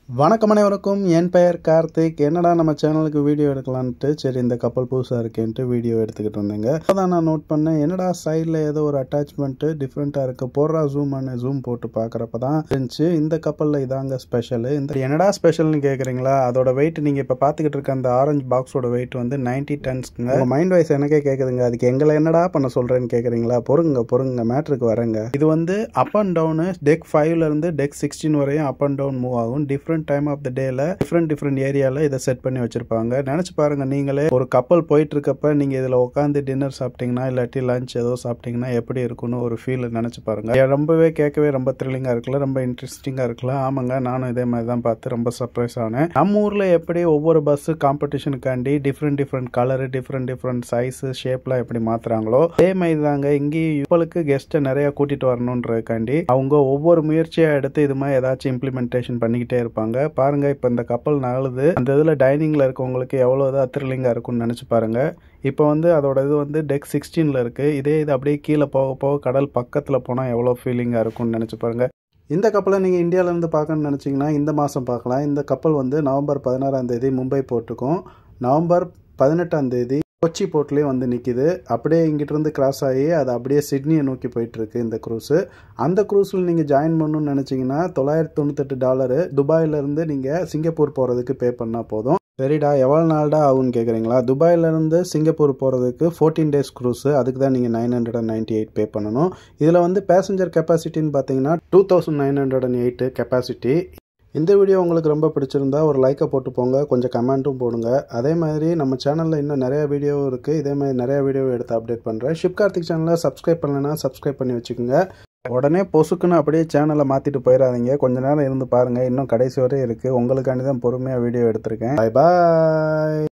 வணக்கம் அனைவருக்கும் என் பெயர் கார்த்திக். என்னடா நம்ம சேனலுக்கு வீடியோ எடுக்கலான்ட்டு சரி இந்த கப்பல் புதுசாக இருக்கேன்ட்டு வீடியோ எடுத்துக்கிட்டு இருந்தேங்க. அதான் நான் நோட் பண்ணேன், என்னடா சைடில் ஏதோ ஒரு அட்டாச்மெண்ட்டு டிஃப்ரெண்ட்டாக இருக்குது, போடுறா ஜூம் போட்டு பார்க்குறப்ப தான் இருந்துச்சு இந்த கப்பலில் இதாங்க ஸ்பெஷலு. இந்த என்னடா ஸ்பெஷல்னு கேட்குறீங்களா? அதோட வெயிட் நீங்கள் இப்போ பார்த்துக்கிட்டு இருக்க அந்த ஆரஞ்சு பாக்ஸோட வெயிட் வந்து 90 டன்ஸ்க்குங்க. உங்கள் மைண்ட் வைஸ் எனக்கே கேட்குதுங்க, அதுக்கு எங்களை என்னடா பண்ண சொல்கிறேன்னு கேட்குறீங்களா? பொறுங்க மேட்ருக்கு வரேங்க. இது வந்து அப் அண்ட் டவுனு டெக் 5லேருந்து டெக் 16 வரையும் அப் அண்ட் டவுன் மூவ் ஆகும். டிஃப்ரெண்ட் டைம் ஆஃப் த டேல டிஃப்ரெண்ட் ஏரியால இதை செட் பண்ணி வச்சிருப்பாங்க. நினைச்சு பாருங்க, நீங்களே ஒரு கப்பல் போயிட்டு இருக்கப்ப நீங்க இதுல உட்காந்து டின்னர் சாப்பிட்டீங்கன்னா இல்லாட்டி லஞ்ச் ஏதோ சாப்பிட்டீங்கன்னா எப்படி இருக்குன்னு ஒரு ஃபீல் நினைச்சு பாருங்க. ரொம்பவே கேட்கவே ரொம்ப த்ரில்லிங்கா இருக்குல்ல, ரொம்ப இன்ட்ரெஸ்டிங்கா இருக்குல்ல. ஆமாங்க, நானும் இதே மாதிரி தான் பார்த்து ரொம்ப சர்ப்ரைஸ் ஆனேன். நம்ம ஊர்ல எப்படி ஒவ்வொரு பஸ் காம்படிஷனுக்காண்டி டிஃப்ரெண்ட் கலரு டிஃப்ரெண்ட் சைஸ் ஷேப்லாம் எப்படி மாத்துறாங்களோ அதே மாதிரி தாங்க இங்கேயும் இவளுக்கு கெஸ்ட்டை நிறைய கூட்டிட்டு வரணுன்றதுக்காண்டி அவங்க ஒவ்வொரு முயற்சியா எடுத்து இது மாதிரி ஏதாச்சும் இம்ப்ளிமெண்டேஷன் பண்ணிக்கிட்டே இருப்பாங்க. பாருங்க, இப்ப இந்த கப்பல் நகலுது, அந்த இதுல டைனிங்ல இருக்கவங்களுக்கு எவ்வளவு த்ரில்லிங்கா இருக்கும்னு நினைச்சு பாருங்க. இப்போ வந்து அதோட இது வந்து டெக் 16ல இருக்கு. இதே இது அப்படியே கீழே போக கடல் பக்கத்துல போனா எவ்வளவு ஃபீலிங்கா இருக்கும்னு நினைச்சு பாருங்க. இந்த கப்பலை நீங்க இந்தியால இருந்து பார்க்கணும்னு நினைச்சீங்கன்னா இந்த மாசம் பார்க்கலாம். இந்த கப்பல் வந்து நவம்பர் 16ஆம் தேதி மும்பை போர்ட்டுக்கும் நவம்பர் 18ஆம் தேதி கொச்சி போர்ட்லேயும் வந்து நிற்கிது. அப்படியே இங்கிட்ட இருந்து கிராஸ் ஆகி அது அப்படியே சிட்னியை நோக்கி போயிட்டு இருக்கு இந்த க்ரூஸு. அந்த க்ரூஸில் நீங்கள் ஜாயின் பண்ணணும்னு நினச்சிங்கன்னா $998 துபாயிலேருந்து நீங்கள் சிங்கப்பூர் போகிறதுக்கு பே பண்ணால் போதும். சரிடா, எவ்வளோ நாள்டா ஆகும்னு கேட்குறீங்களா? துபாயிலேருந்து சிங்கப்பூர் போகிறதுக்கு 14 days க்ரூஸு, அதுக்கு தான் நீங்கள் 998 பே பண்ணணும். இதில் வந்து பேசஞ்சர் கெப்பாசிட்டின்னு பார்த்தீங்கன்னா 2908 கெப்பாசிட்டி. இந்த வீடியோ உங்களுக்கு ரொம்ப பிடிச்சிருந்தா ஒரு லைக்கை போட்டு போங்க, கொஞ்சம் கமெண்ட்டும் போடுங்க. அதே மாதிரி நம்ம சேனலில் இன்னும் நிறைய வீடியோ இருக்குது, இதே மாதிரி நிறைய வீடியோ எடுத்து அப்டேட் பண்ணுறேன். ஷிப்கார்த்திக் சேனலை சப்ஸ்கிரைப் பண்ணலைன்னா சப்ஸ்கிரைப் பண்ணி வச்சுக்கோங்க. உடனே பொசுக்குன்னு அப்படியே சேனலை மாற்றிட்டு போயிடாதீங்க, கொஞ்ச நேரம் இருந்து பாருங்கள், இன்னும் கடைசி வரை இருக்குது. உங்களுக்காண்டி தான் பொறுமையாக வீடியோ எடுத்திருக்கேன். பாய்.